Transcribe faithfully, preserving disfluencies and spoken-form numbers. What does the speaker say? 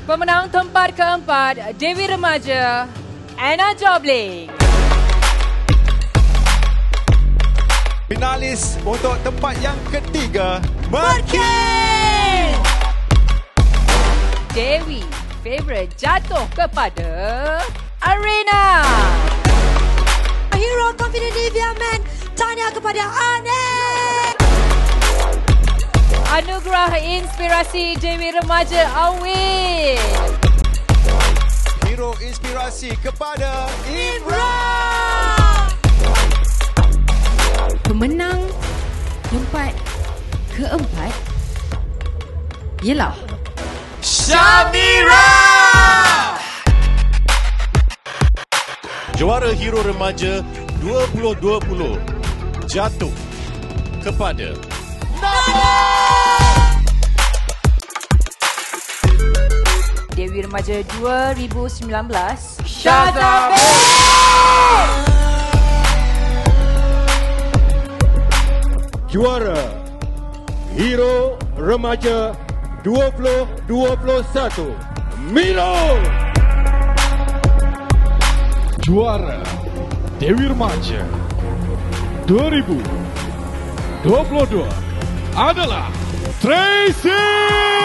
Pemenang tempat keempat, Dewi Remaja, Jobling. Finalis untuk tempat yang ketiga, Meerqeen. Dewi, favourite jatuh kepada Arena. Hero confident Livia Man, tanya kepada Aniq. Anugerah Inspirasi Dewi Remaja, Aween. Hero Inspirasi kepada Iman. Pemenang tempat keempat ialah Syamira. Juara Hero Remaja dua ribu dua puluh jatuh kepada Dewi Remaja dua ribu sembilan belas, Juara Hero Remaja dua ribu dua puluh satu, Milo. Juara Dewi Remaja dua ribu dua puluh dua adalah Tracy.